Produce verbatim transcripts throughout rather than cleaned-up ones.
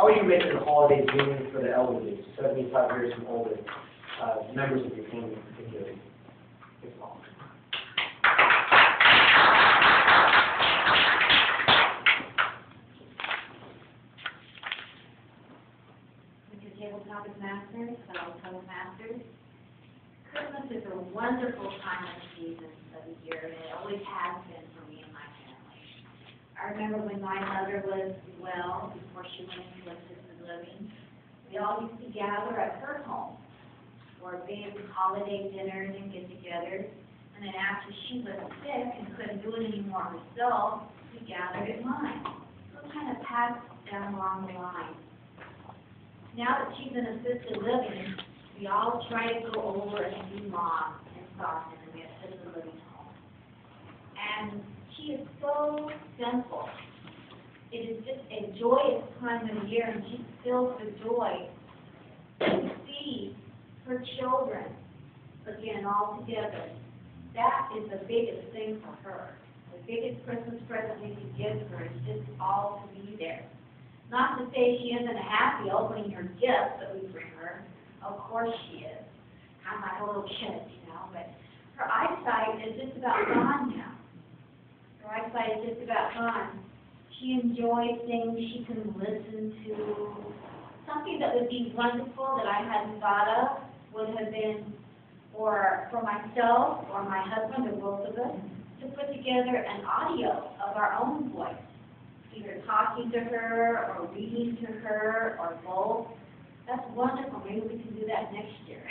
are you making the holidays meaningful for the elderly, seventy-five years and older, uh, members of your family particularly? If not. Mister Tabletop Masters, fellow Toastmasters, Christmas is a wonderful time of season of the year, and it always has been for me and my family. I remember when my mother was well, before she went into assisted living, we all used to gather at her home for big holiday dinners and get-togethers. And then after she was sick and couldn't do it anymore herself, we gathered at mine. So it kind of passed down along the line. Now that she's in assisted living, we all try to go over and see Mom and Soften in the assisted living home. And she is so simple. It is just a joyous time of the year, and she feels the joy to see her children again all together. That is the biggest thing for her. The biggest Christmas present we can give her is just all to be there. Not to say she isn't happy opening her gifts that we bring her. Of course she is. Kind of like a little kid, you know. But her eyesight is just about gone now. Her eyesight is just about gone. She enjoys things she can listen to. Something that would be wonderful that I hadn't thought of would have been for, for myself or my husband or both of us to put together an audio of our own voice, either talking to her or reading to her or both. That's wonderful. Maybe we can do that next year.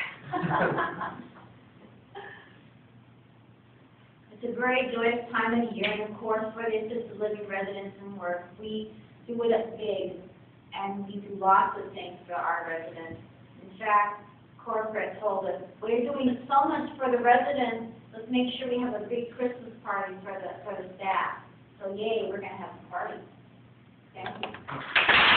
It's a very joyous time of the year, and of course, for the assisted living residents and work, we do it up big, and we do lots of things for our residents. In fact, corporate told us, we're doing so much for the residents, let's make sure we have a big Christmas party for the, for the staff. So yay, we're going to have a party. Thank you.